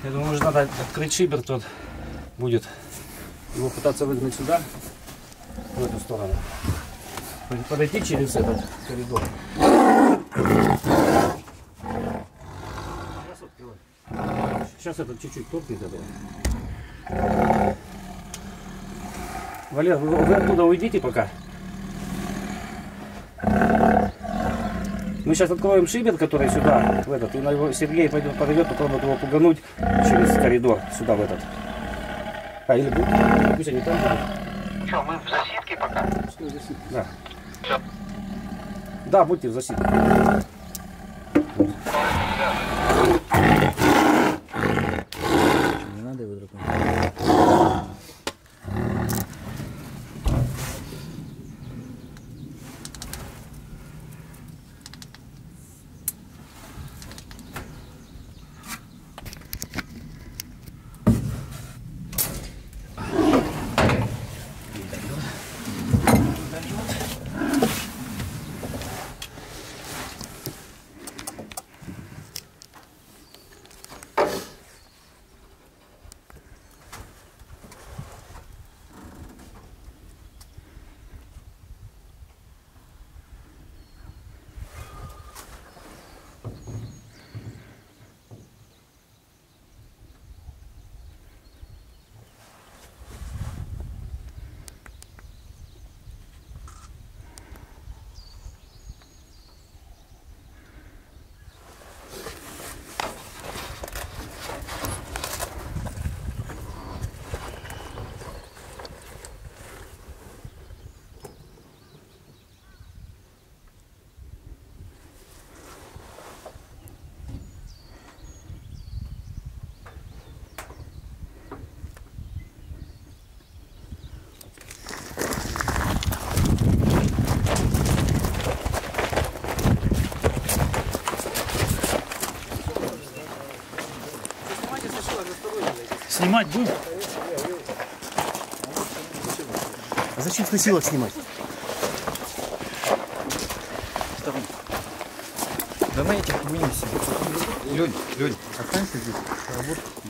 Я думаю, может надо открыть шибер, тот будет его пытаться выгнать сюда, в эту сторону. Подойти через этот коридор. Сейчас этот чуть-чуть топнет этого. Валер, вы оттуда уйдите пока. Мы сейчас откроем шибер, который сюда, в этот, и на его Сергей пойдет, подойдет, попробует его пугануть через коридор, сюда в этот. А, или пусть они там будут. Что, мы в засидке пока? Да. Все. Да, будьте в засидке. Не надо его драконить. Снимать будем? А зачем в носилок снимать? Да на этих вынеси. Лёнь, останься здесь.